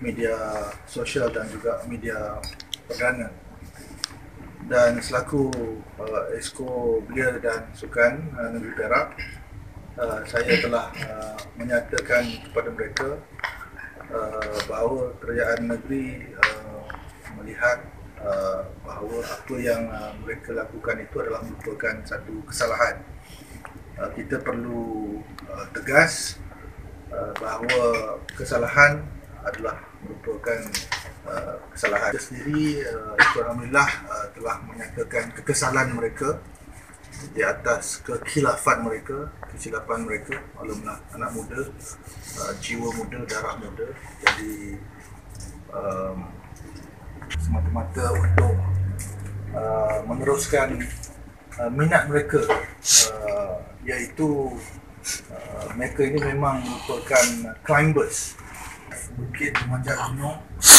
media sosial dan juga media perdana. Dan selaku Exco Belia dan Sukan Negeri Perak, saya telah menyatakan kepada mereka bahawa kerajaan negeri melihat bahawa apa yang mereka lakukan itu adalah merupakan satu kesalahan. Kita perlu tegas bahawa kesalahan adalah merupakan kesalahan. Kita sendiri alhamdulillah telah menyatakan kekesalan mereka di atas kekhilafan mereka, kesilapan mereka. Alhamdulillah, anak muda, jiwa muda, darah muda. Jadi semata-mata untuk meneruskan minat mereka, iaitu mereka ini memang merupakan climbers, bukit, memanjat gunung,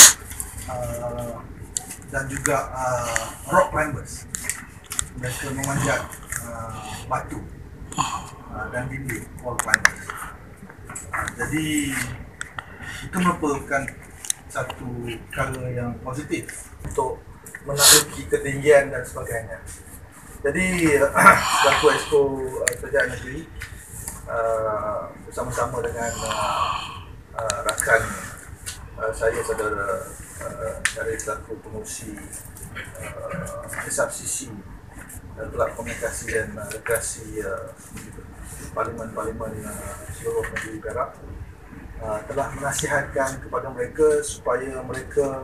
dan juga rock climbers. Mereka memanjat batu dan dinding, wall climbers. Jadi itu merupakan satu perkara yang positif untuk menaiki ketinggian dan sebagainya. Jadi selaku Exco Kerajaan Negeri bersama-sama dengan rakan saya, saudara dari selaku pengurusi SFCC, Kelab Komunikasi dan Rekreasi Parlimen seluruh negeri Perak, telah menasihatkan kepada mereka supaya mereka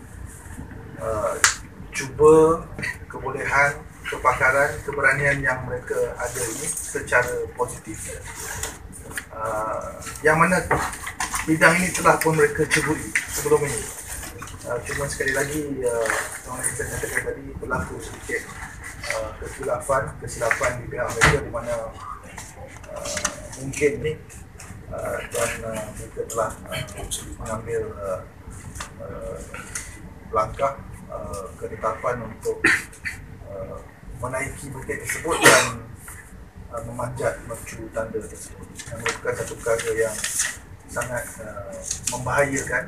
cuba kebolehan, kepakaran, keberanian yang mereka ada ini secara positif. Yang mana bidang ini telah pun mereka ceburi sebelum ini. Cuma sekali lagi, yang saya nyatakan tadi, berlaku sedikit kesilapan di pihak mereka, di mana mungkin ni dan mereka telah mengambil langkah ketetapan untuk menaiki bukit tersebut dan memanjat mercu tanda tersebut, yang merupakan satu perkara yang sangat membahayakan.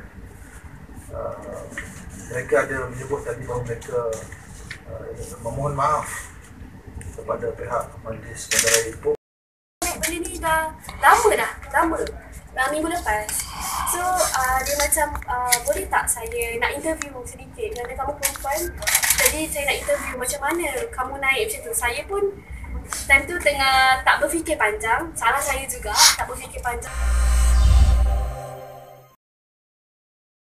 Mereka ada menyebut tadi bahawa mereka memohon maaf kepada pihak Majlis Bandaraya Ipoh. Benda ni dah lama minggu lepas. So dia macam boleh tak saya nak interview sedikit, kerana kamu perempuan, jadi saya nak interview macam mana kamu naik macam tu. Saya pun time tu tengah tak berfikir panjang, salah saya juga, tak berfikir panjang.